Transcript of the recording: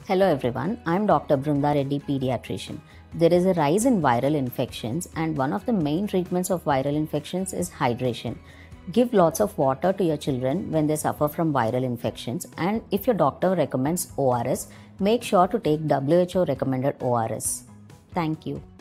Hello everyone, I am Dr. Brundha Reddy Pediatrician. There is a rise in viral infections and one of the main treatments of viral infections is hydration. Give lots of water to your children when they suffer from viral infections, and if your doctor recommends ORS, make sure to take WHO recommended ORS. Thank you.